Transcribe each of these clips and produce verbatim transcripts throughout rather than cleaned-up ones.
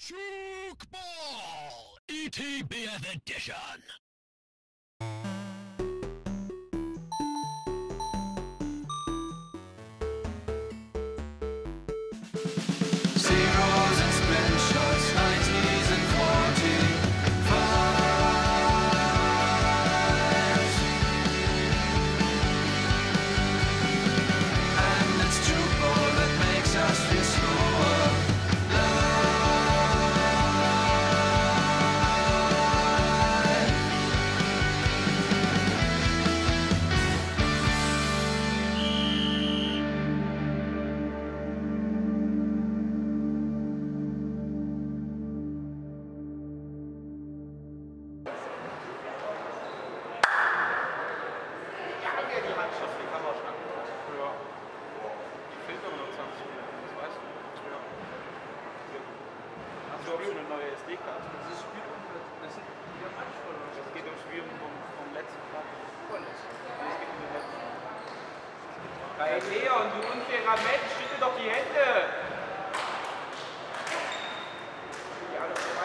Jukeball! E T B F Edition! Zeros and sprint shots, nineties and forty-fives. And it's jukeball that makes us feel slower. Eine neue S D-Karte. Das ist Spiel und das sind ja falsch verloren. Es geht um Spiel vom, vom letzten Tag. Vorletzten. Es geht um den letzten. Hey Leon, du unfairer Mensch, schüttel doch die Hände! Ja, das ist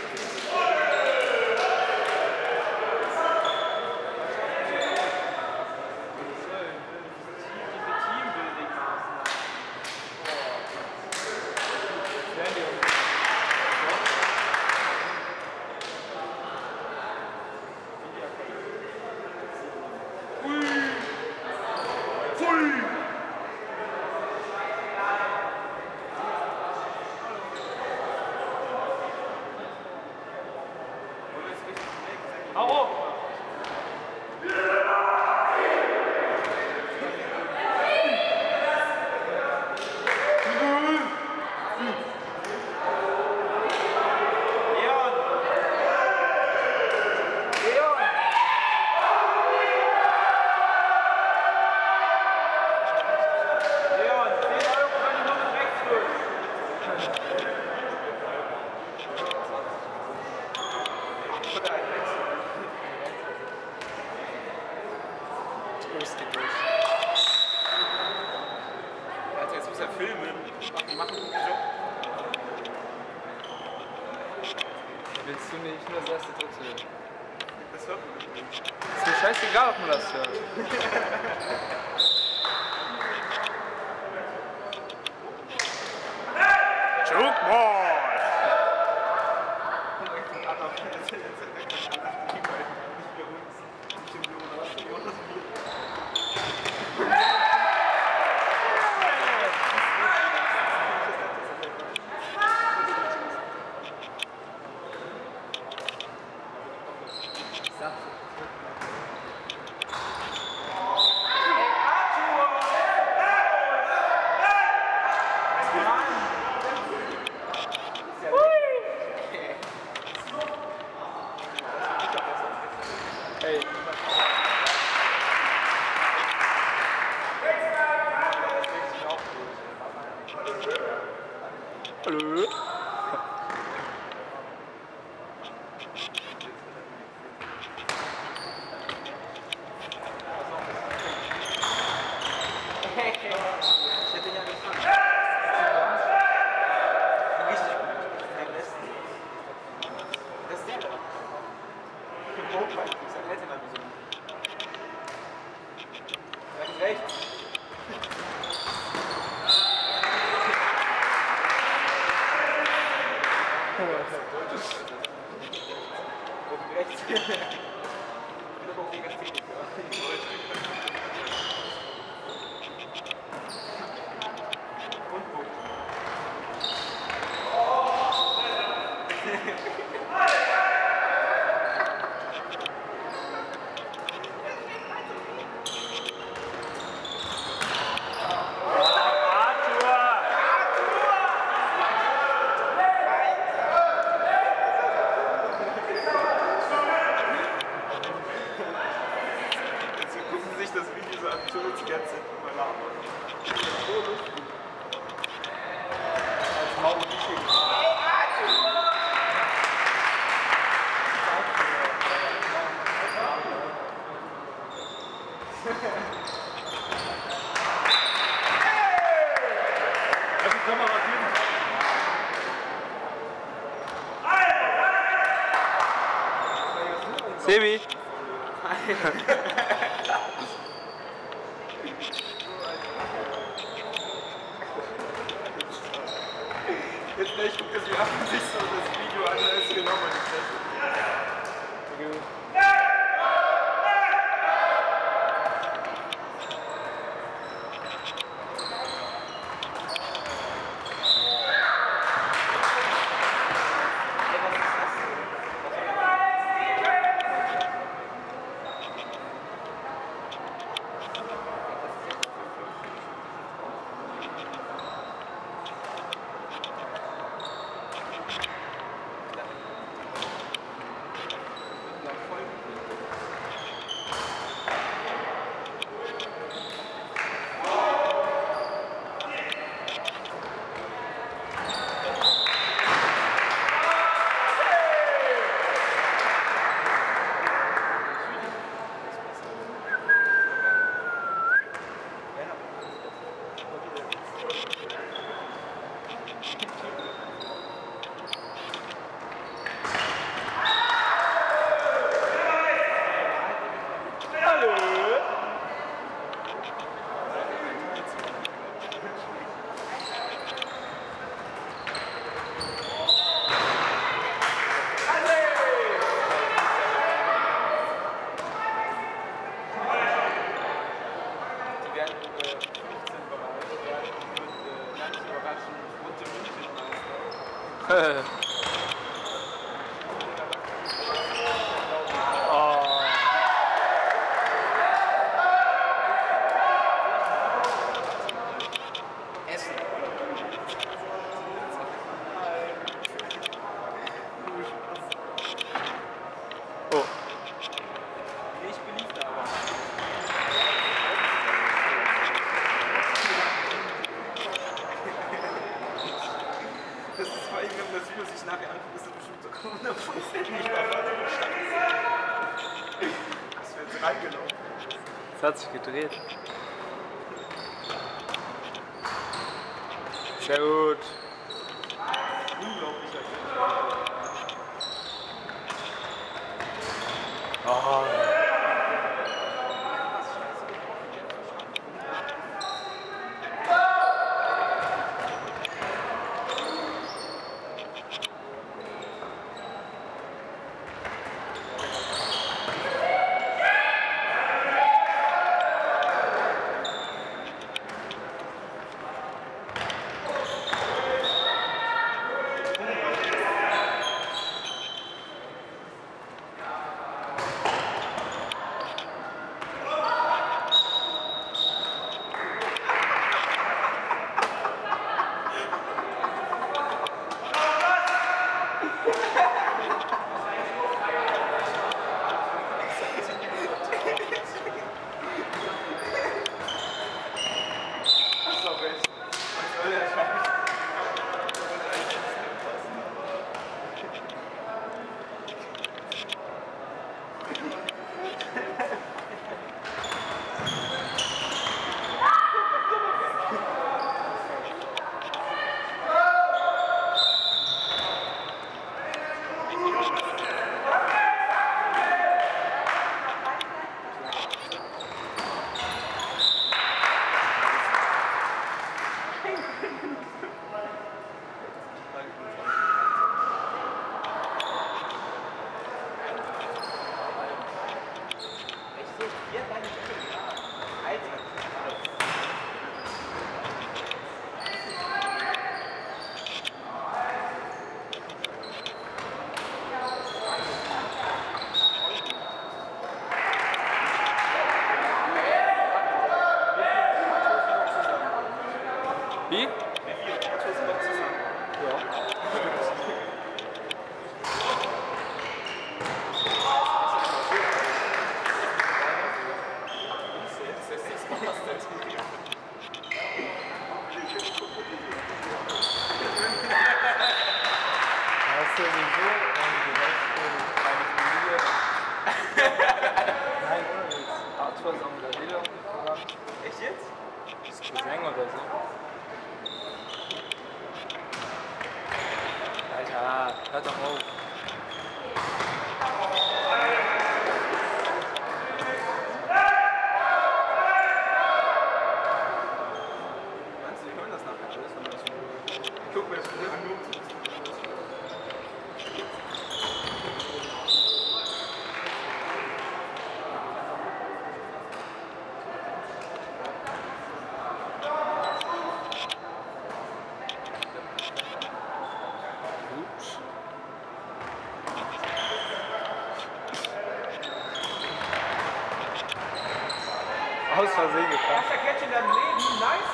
Willst du nicht nur das erste Drittel? Das hört man nicht. Ist mir scheißegal, ob man das hört. Jukeball! Hey. Hallo? Sebi? Jetzt gleich guckt das wie ab und sich so das Video an, da ist genau meine Fresse. Oh. Essen. Oh. Nicht beliebt, aber. Das ist vor allem, wenn das Video sich nachher anguckt, ist das bestimmt so hundertprozentig das wäre jetzt reingelaufen. Es hat sich gedreht. Sehr gut. Unglaublich. Oh. Wie? Wie viele Autos noch zusammen? Ja. Hast du sowieso die Hälfte meine Familie? Nein, ohne Witz. Arthur ist auch mit der Lila umgebracht. Echt jetzt? Das ist Cousin oder so. Alter, hört doch auf. Guck mal, das ist genug. Aus Versehen gefahren. Erster Catch in deinem Leben, nice.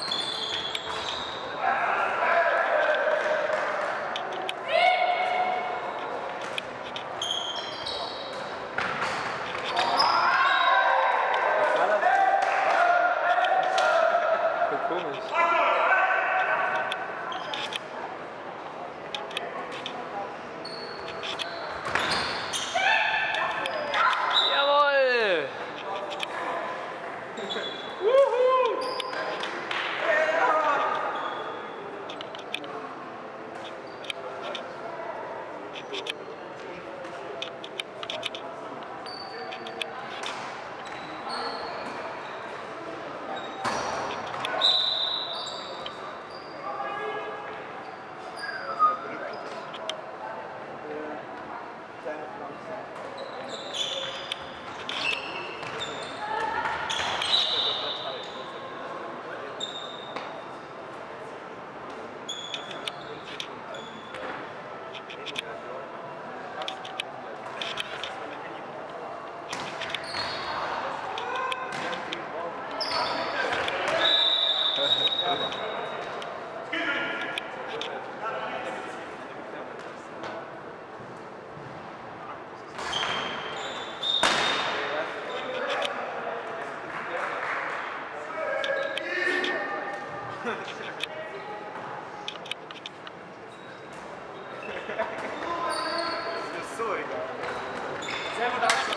Komisch. Jawohl! Das ist so egal. Sehr gut, Axel.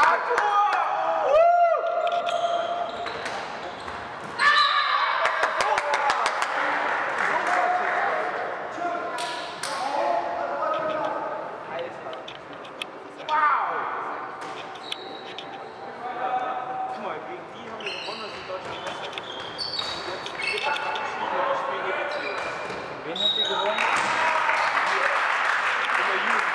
Guck mal, gegen die haben wir gewonnen, das sind Deutschland besser. Und jetzt wird das abgeschieden und spielen G W C. Wen habt ihr gewonnen? In der Jugend.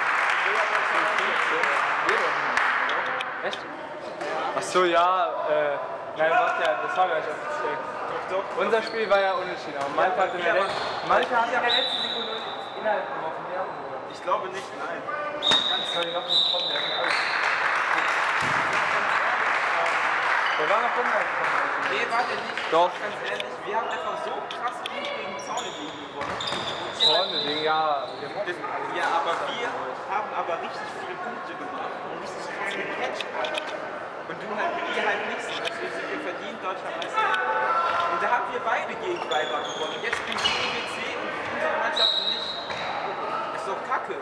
Echt? Ach so, ja, äh, nein, warte, ja, das war gar nicht offiziell. Doch, doch. Unser Spiel war ja unentschieden, aber Malte hat in der letzten, Malte hat in der letzten Sekunde innerhalb geworfen, wir haben gewonnen. Ich glaube nicht, nein. Das war die noch nicht gekommen, der hat alles. Der war noch innerhalb gekommen. Nee, warte nicht. Doch. Ganz ehrlich, wir haben einfach so krass gut gegen Zorneding gewonnen. Vorne, Ding, ja. Wir Das, ja, aber wir haben aber richtig viele Punkte gemacht und richtig krass gecatcht halt. Und du halt, wir halt nicht so. Deswegen sind wir verdient Deutscher Meister. Und da haben wir beide gegen Weibach gewonnen. Und jetzt spielen die G W C und unsere Mannschaften nicht. Ist doch kacke.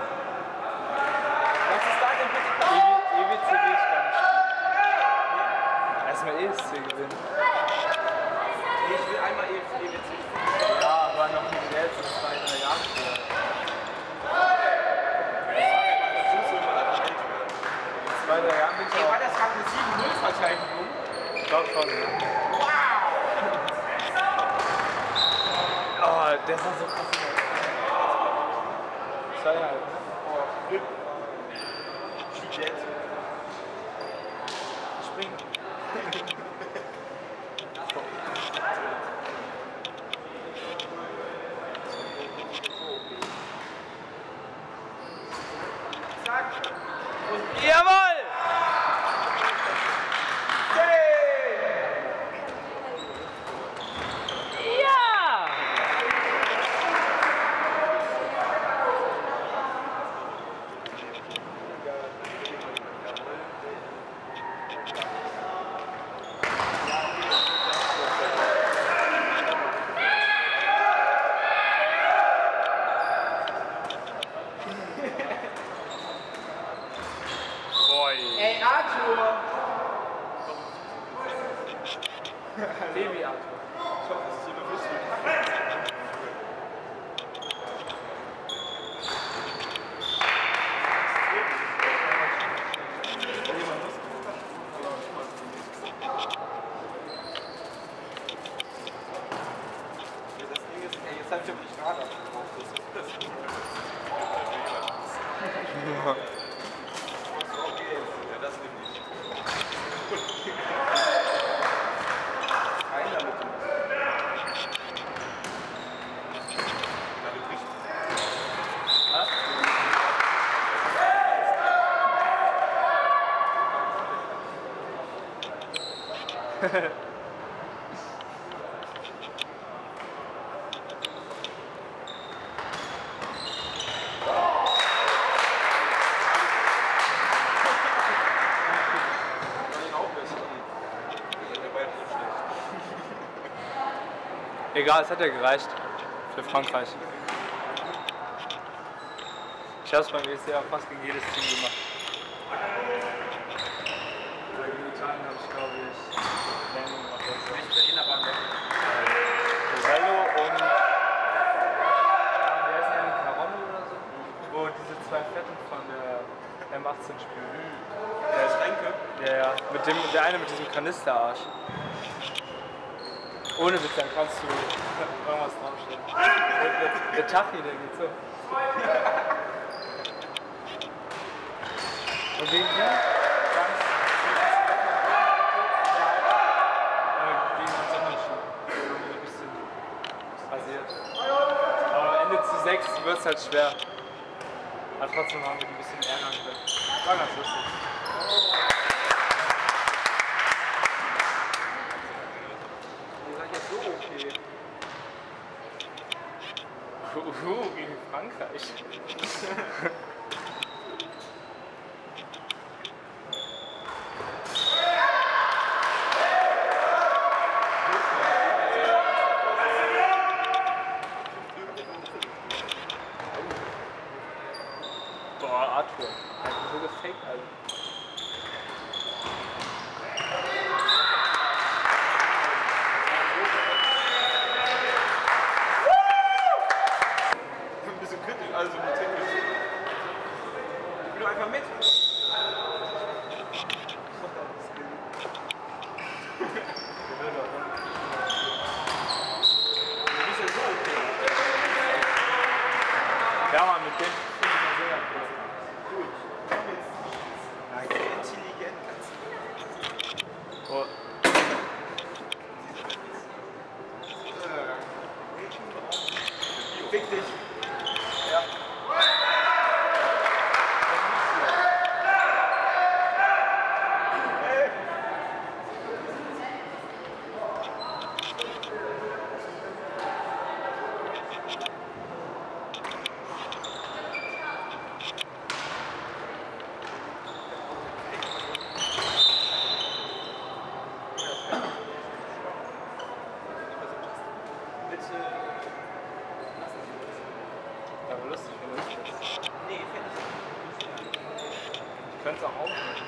Was ist da denn bitte passiert? E W C will ich gar nicht spielen. Erstmal E S C gewinnen. Nee, ich will einmal E W C spielen. Ja, aber noch nicht jetzt, in zwei, drei Jahren vielleicht. In zwei, drei Jahren bin ich Ey, war auch. das gerade eine sieben null Verteidigung? Ich glaube schon, ja. Wow! Oh, der war so krass. Zweieinhalb, ne? Oh, Glück. Schied jetzt. Springen. Zack. Und Jawohl! Ja! Jetzt habe ich auf die Straße abgebracht. Ja, das nehme ich. Rein damit. Damit richtig. Egal, es hat ja gereicht für Frankreich. Ich habe es beim E C A fast gegen jedes Team gemacht. Gegen Italien habe ich, glaube ich, Landing gemacht. Welche Italiener waren das? Rosello und wer ist denn Carono oder so? Wo diese zwei Fetten von der M achtzehn spielen. Der ist Renke. Ja, ja. Mit dem, der eine mit diesem Kanisterarsch. Ohne Witz, dann kannst du irgendwas draufstellen. Der, der, der Tachi, der geht so. Und gegen die ganz gegen uns Sonderschuh. Irgendwie ein bisschen rasiert. Aber am Ende zu sechs wird es halt schwer. Aber trotzdem haben wir die ein bisschen ärgern können. War ganz lustig. Uh, gegen Frankreich. Boah, Arthur. Er hat so gefaked, Alter. Also mit Technik. Ich will doch einfach mit. Du bist ja so okay. Ja, Mann, mit dem finde ich mal sehr Gut. Danke. Intelligent. cool. Oh. Fick dich. Ja. Ja, aber lustig, wenn du das jetzt. Nee, find ich Ich könnte es auch aufnehmen.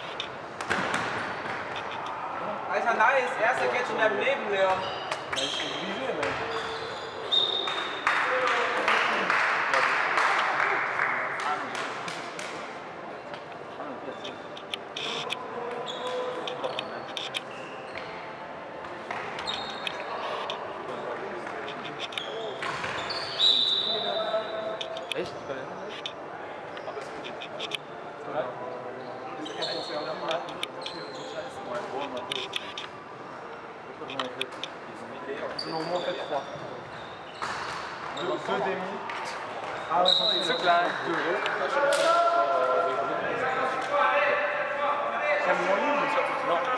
Alter, nice. Erster Catch in deinem Leben, Leon. Wieso denn? Echt? Bei den Aber es wird nicht. Ja. C'est au moins fait trois. Deux, deux demi. Ah ouais, c'est klein. C'est moins libre, mais ça peut non.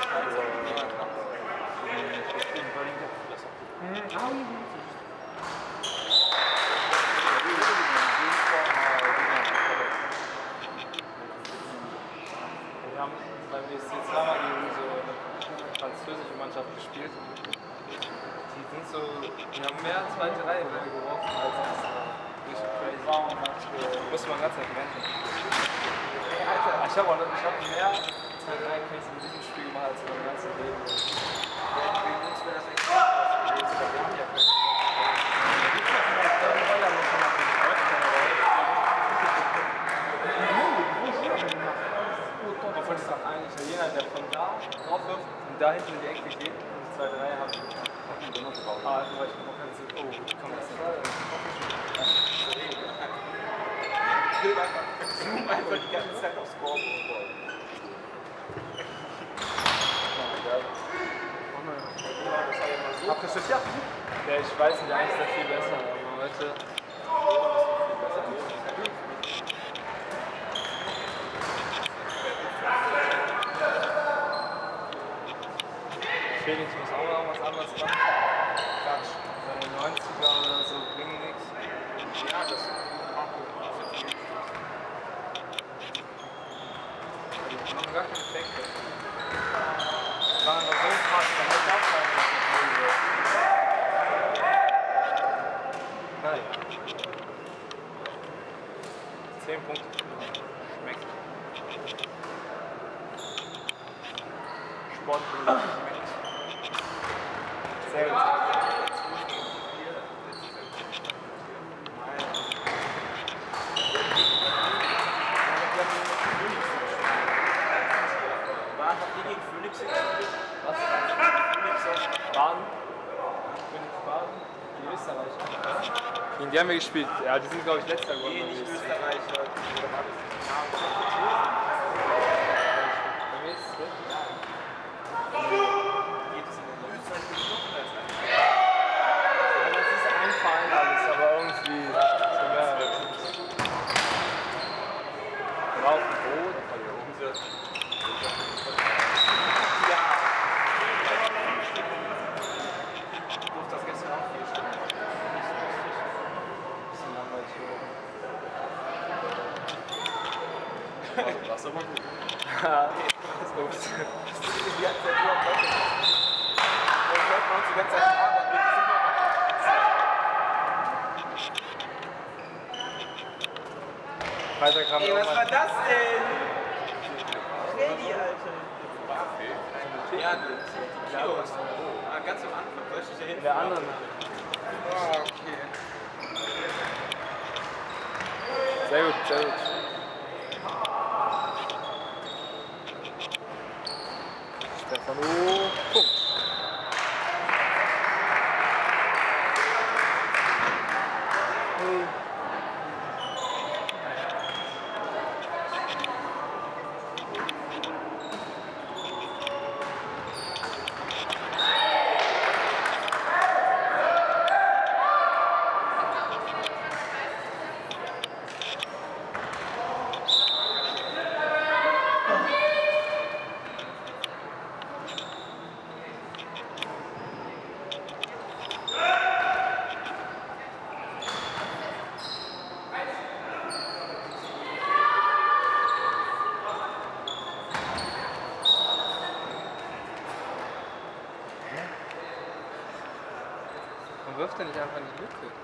Ah oui, oui. Wir haben beim W S C Zama gegen so eine französische Mannschaft gespielt. Die sind so, die haben mehr zweite Reihe geworfen als das. Richtig crazy. Muss man ganz erwähnen. Alter, ich habe auch ich hab mehr zweite Reihe Case in diesem Spiel gemacht als in meinem ganzen Leben. Wegen uns wäre das echt krass gewesen, weil wir haben ja keine. Davon ist auch ein Italiener, der von da drauf wirft und da hinten in die Ecke geht und die zweite Reihe haben. Ah, einfach weil ich noch keine Sinn. Oh, wie kann man das denn? Film einfach, zoom einfach die ganze Zeit aufs Scoreboard. Habt ihr das ja? Ja, ich weiß nicht, eigentlich ist das viel besser, aber heute. Felix muss auch noch was anderes machen. Quatsch. Seine neunziger oder so bringen nichts. Ja, das ist Die machen gar keine Effekte. Die machen doch so krass, dann hätte ich auch keine Effekte. Naja. zehn Punkte. Schmeckt. Sportlich schmeckt. Sehr gut. Habt ihr gegen Phoenix gespielt? Was? Baden? Phoenix Baden? Die Österreicher. Gegen die haben wir gespielt. Ja, die sind glaube ich letzter geworden. Nee, nicht Österreicher. Oder war das nicht? Bei mir ist es wirklich ja. Geht es in den Österreich gestochen als ein? Ja, das ist ein Verein alles, aber irgendwie so mehrere Teams. Genau, auf dem Boden von hier oben. Ja. Ich durfte das gestern auch vier Stunden. Nicht so lustig. Bisschen langweilig hier oben. Was aber gut. Ja, das ist ups. Die ganze Zeit nur am Bett. Und hört man uns die ganze Zeit fragen, und wir sind noch Freitag haben Ey, wir was auch war mal. das denn? Freddy, Alter. Ja, die Kiosk. Ah, ganz am Anfang. Soll ich dich da hinten? In der anderen. Ah, okay. Sehr gut, sehr gut. Stefano. Punkt. Hey. Warum wirft er nicht einfach in die Lücke?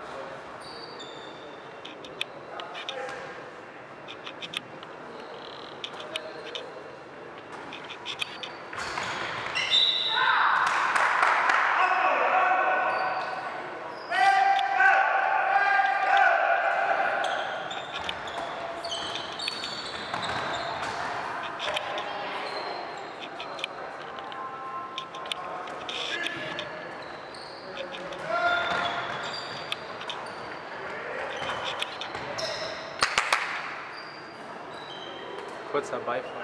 Kurzer Beifall.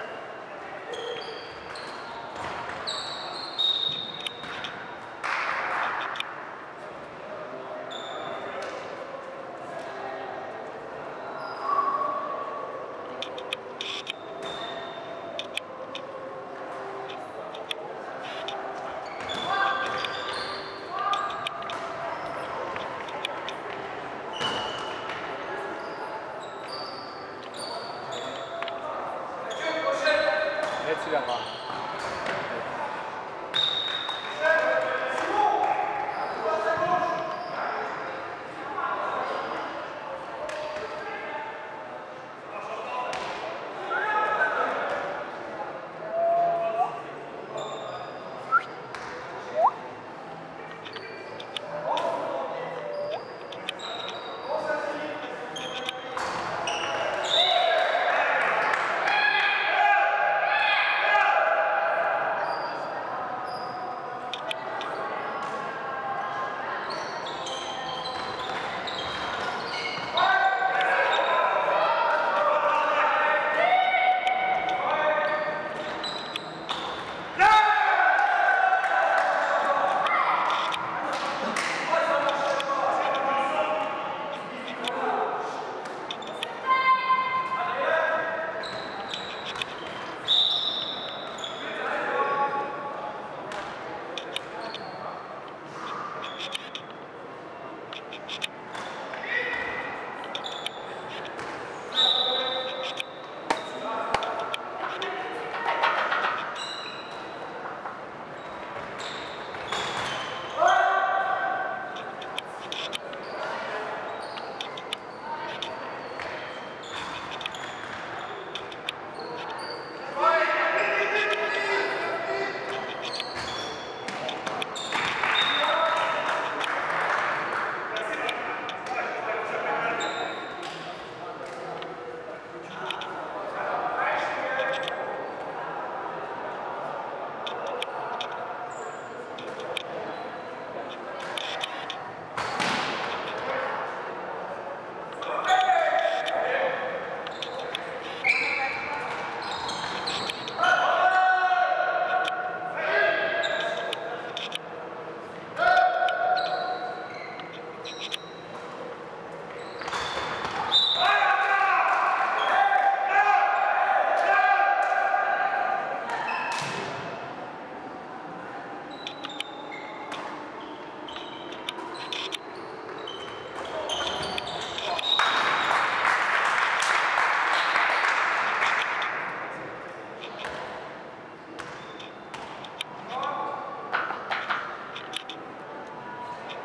Push it!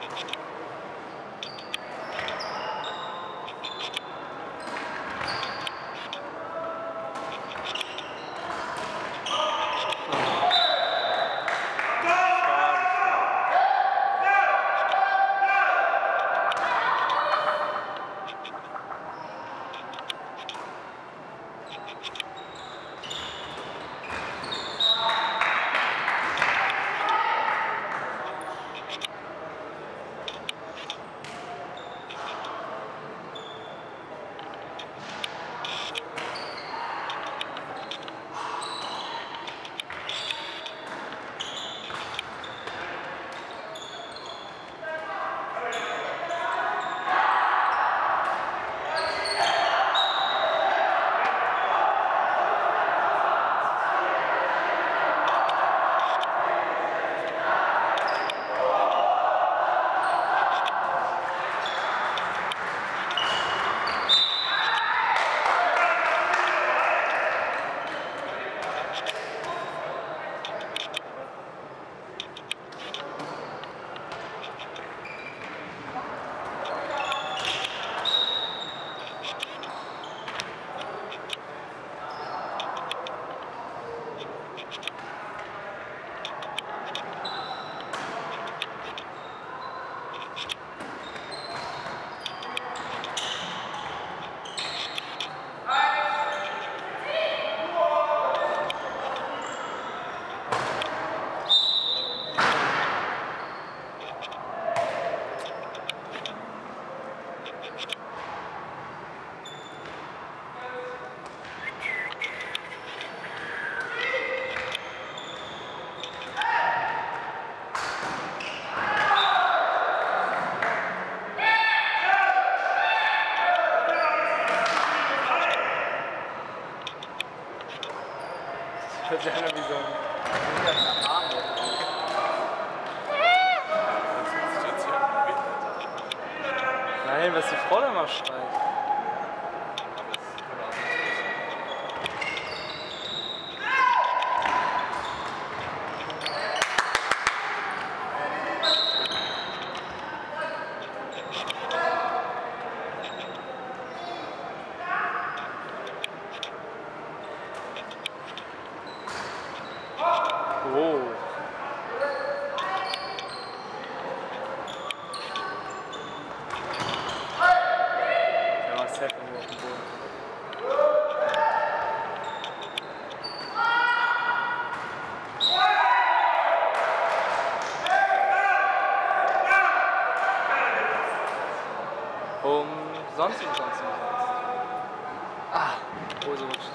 Hört sich an wie so ein behinderter Arm. Nein, was die Frau da mal schreit. Oh. Der war safe irgendwo auf dem Boden. Um sonst und sonst und sonst. Ah, Hose rutscht.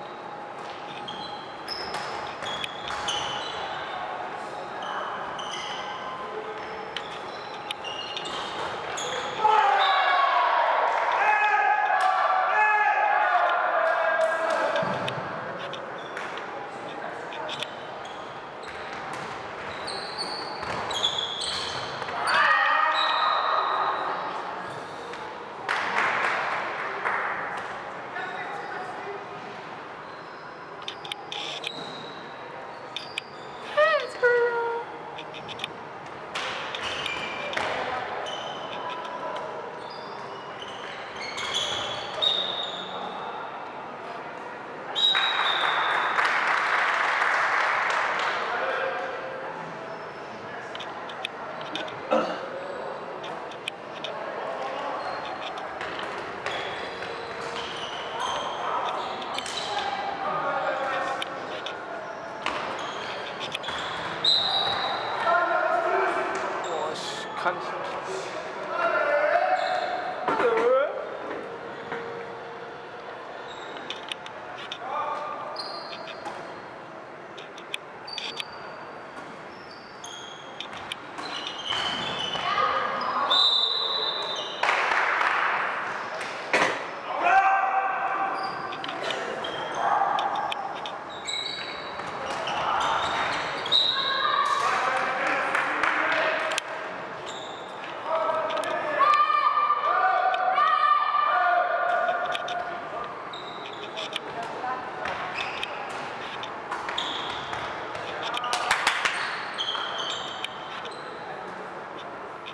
Kann ich nicht.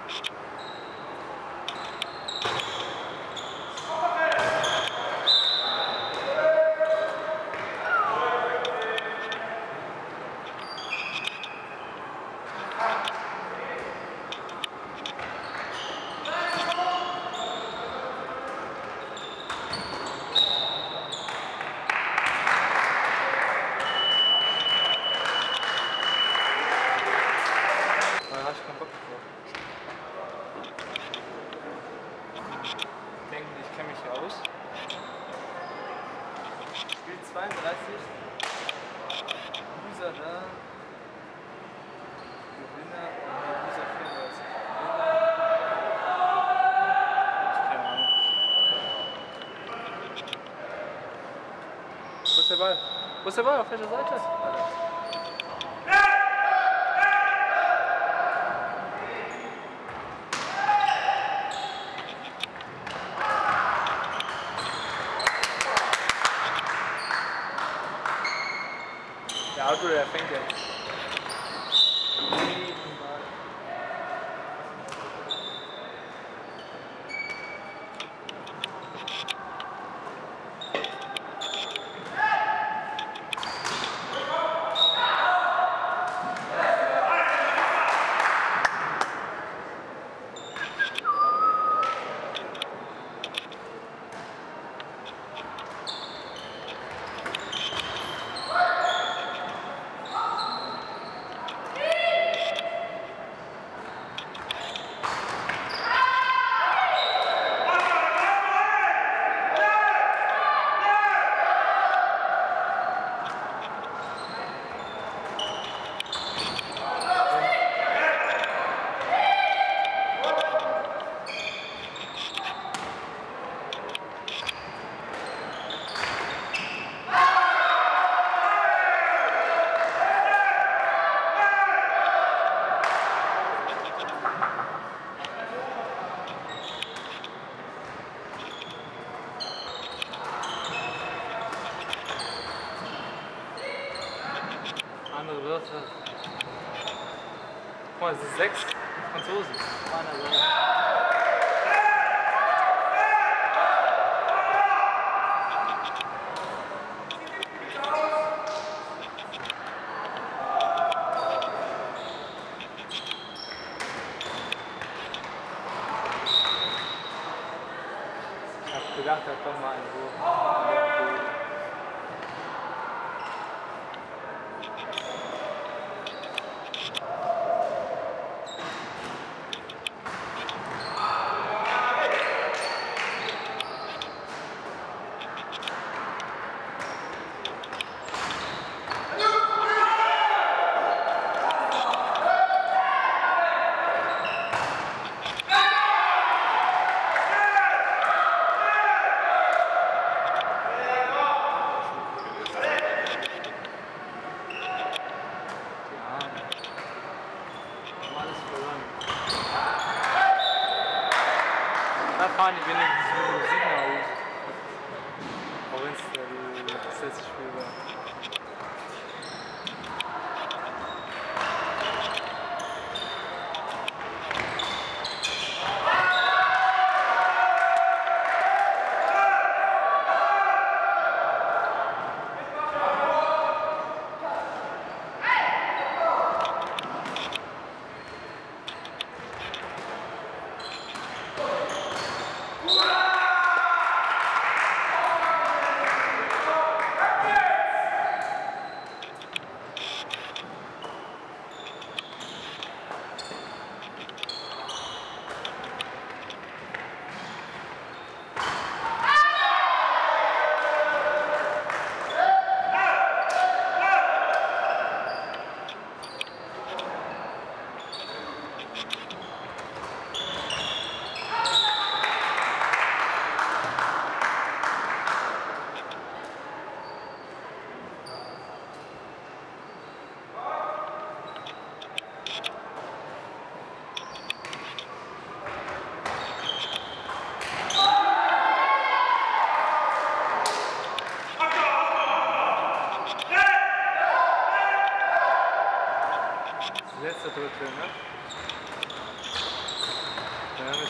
zweiunddreißig, Loser da, Gewinner, nee, Loser vierunddreißig, keine Ahnung. Wo ist der Ball? Wo ist der Ball? Auf welcher Seite? Alter. Der Auto, der fängt jetzt. Andere Wörter. Guck mal, es sind sechs Franzosen. Ich hab gedacht, da kommt mal ein Wurf. Da fahren die wenigstens mit dem Musik nach Hause. Auch wenn es das letzte Spiel war.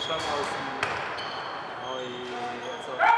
schon aus dem... Oh je, jetzt auch.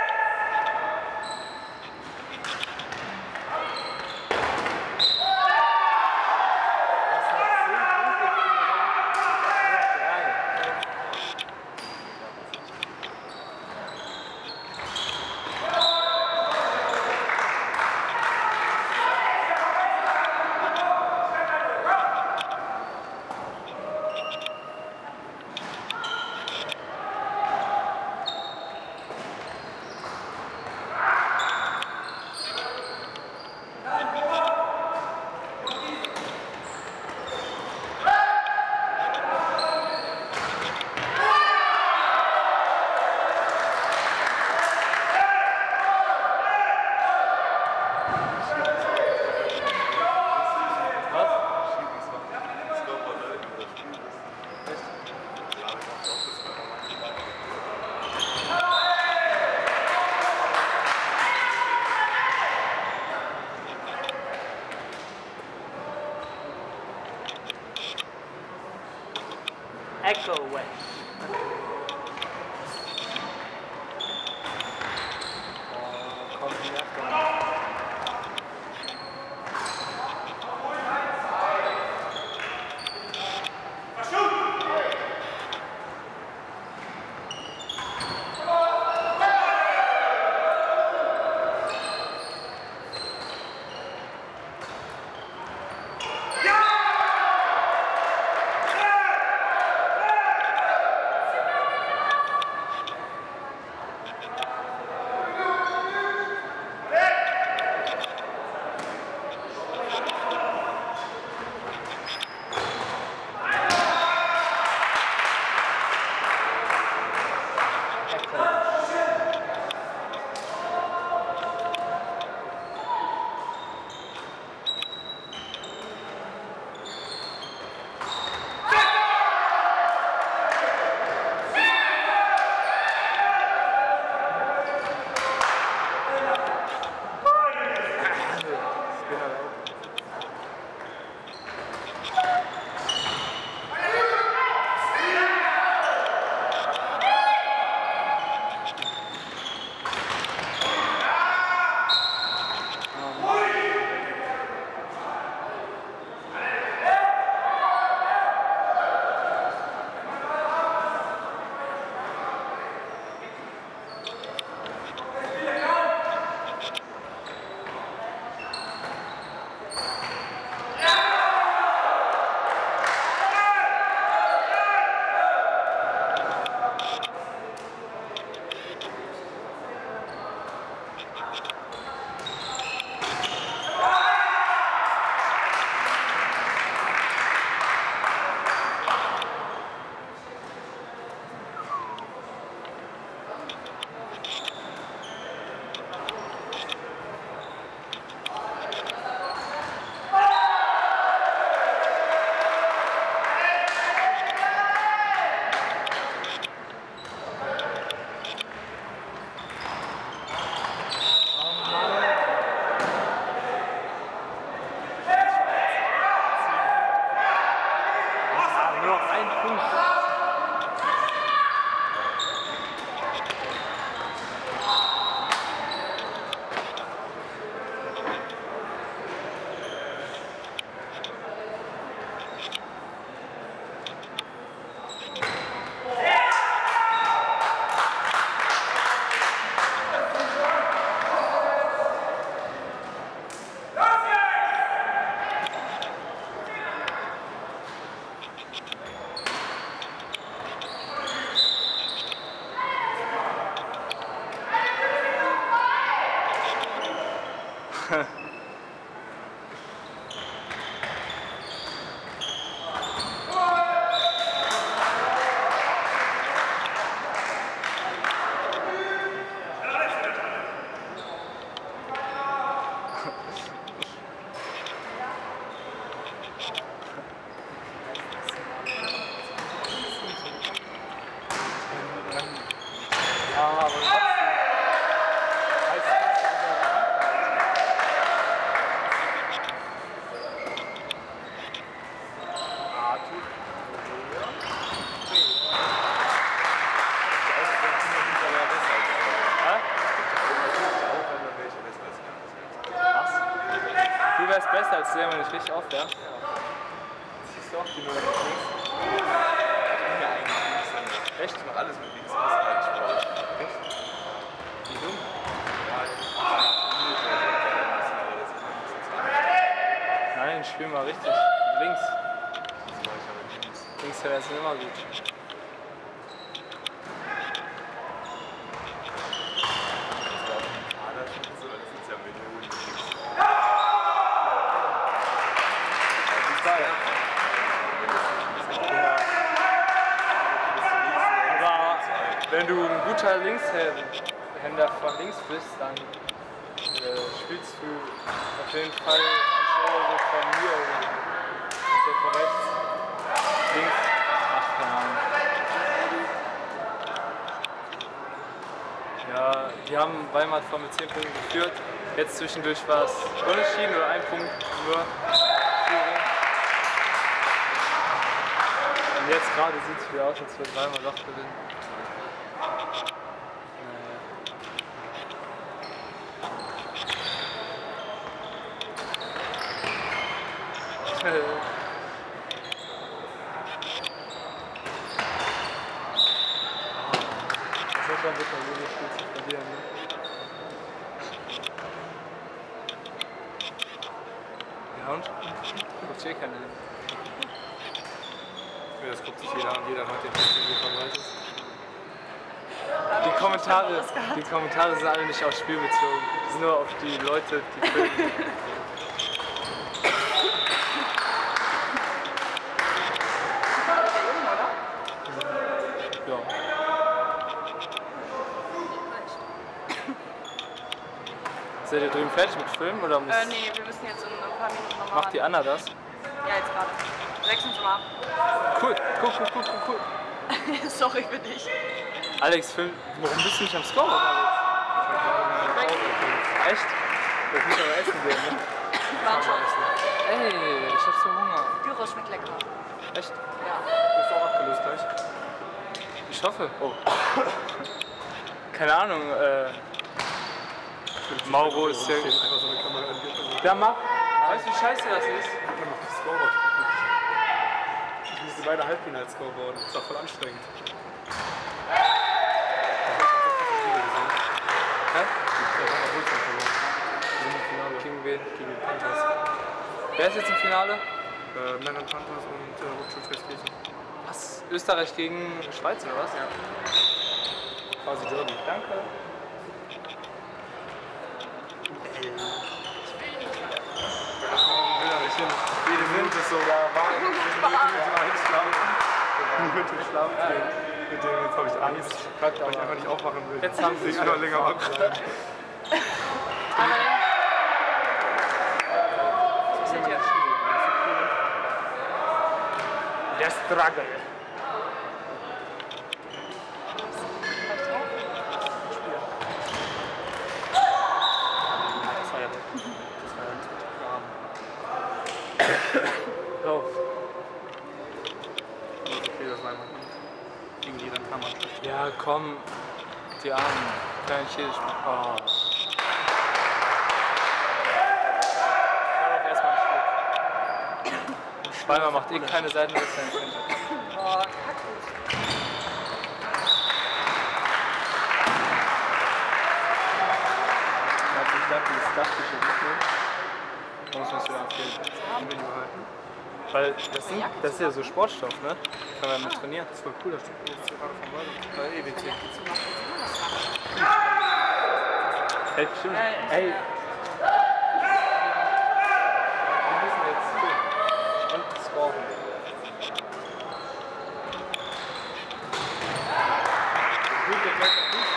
Echo West. Oh, kommt die Nerven. sehen wir nicht richtig auf, ja? Siehst du auch die Null mit links? Ja, eigentlich links. Echt? Ich mach alles mit links, außer halt Sport. Echt? Wie dumm? Nein, spiel mal richtig. Links. Links wäre es immer gut. Aber wenn du ein guter Linkshänder von links bist, dann äh, spielst du auf jeden Fall anstelle so von mir und der von rechts, links, ach keine Ahnung. Ja, die haben Weimar vor mit zehn Punkten geführt. Jetzt zwischendurch war es unentschieden oder ein Punkt nur Führung. Und jetzt gerade sieht es wieder aus, als würde Weimar doch gewinnen. Naja. Das ist schon bitter, jedes Spiel zu verlieren. Ne? Ja und? Guckt sich eh keiner hin. Ja, das guckt sich jeder an, jeder hat den Spiel von Weißes. Die Kommentare, die Kommentare sind alle nicht aufs Spiel bezogen. Die sind nur auf die Leute, die filmen. Ja. Seid ihr drüben fertig mit Filmen oder muss Äh, nee, wir müssen jetzt in ein paar Minuten nochmal. macht die Anna das? Ja, jetzt gerade. Sechs und mal. Cool, cool, cool, cool, cool, cool. Sorry für dich. Alex, film, warum bist du nicht am Scoreboard, Alex? Echt? Das muss aber essen gehen, ne? Warte. Ey, ich hab so Hunger. Gyros schmeckt lecker. Echt? Ja. Bist du auch abgelöst gleich? Ich hoffe. Oh. Keine Ahnung, äh. Mauro ist ja. Einfach so eine Kamera an dir. Der macht. Weißt du, wie scheiße das ist? Ich kann auf das Scoreboard. Ich musste beide Halbfinals scoreboarden. Das war voll anstrengend. Hä? Gegen wen? Gegen die Panthers. Wer ist jetzt im Finale? Äh, Männer Panthers und äh, Rotschuld Festkirchen. Was? Österreich gegen Schweiz oder was? Ja. Quasi Derby. Danke. Jede Minute ist so, da war ich mit dem Schlafen. Mit dem Schlafen. Mit dem, jetzt habe ich Angst, weil ich einfach nicht aufwachen will. Jetzt haben sie ich einfach länger wach bleiben. Was seht ihr? Der Struggle. Das war ja das war ja ein Oh. okay, das war einfach gegen die, dann kann man. Ja, komm. Die Armen. Kann ich jedes Spiel. Oh. Ich erstmal einen Schluck. Schweimer macht eh keine Seitenwechsel. Boah, kackgut. Ich glaube, dieses Dachtische mitnehmen. Muss man wieder empfehlen. Wenn die behalten. Weil das, sind, das ist ja so Sportstoff, ne? Kann man mit trainieren. Das war cool, das steht jetzt gerade vom Ball. Bei E W C. Hält bestimmt. Äh, Ey. Wir müssen jetzt spielen. Und scoren. Gut, der gleich noch gut.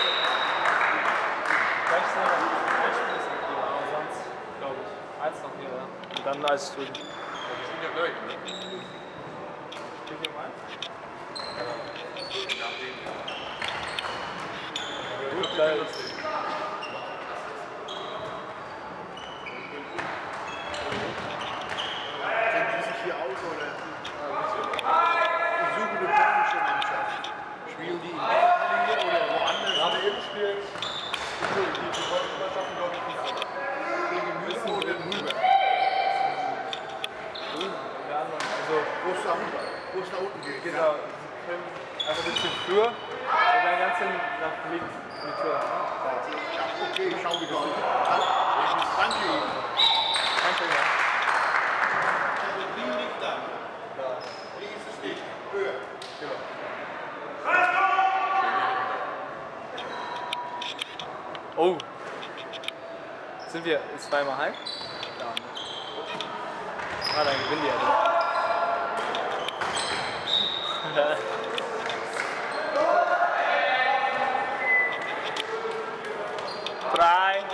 Gleich sind wir ein Spiel ist noch hier, aber sonst, glaube ich, eins noch hier, oder? Und dann alles drüben. Wir sind ja gleich, ne? Spielt ihr mal? Gut, geil. Kennen die sich hier aus oder? Ich suche eine polnische Mannschaft. Spielen die in Deutschland hier oder woanders? Gerade eben spielt die, die deutschen Mannschaften, glaube ich, nicht. Gegen München oder Nürnberg? ein bisschen Flur und dann ganz hin nach links in die Tür. Ja, okay, ich schau wieder. Danke Ihnen. Danke, ja. Wie liegt da? Wie ist es nicht? Höher. Oh. Sind wir zweimal heim? Ja. Ah, dann gewinnen die ja doch. Drei.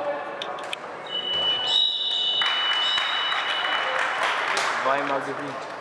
Zweimal gewinnt.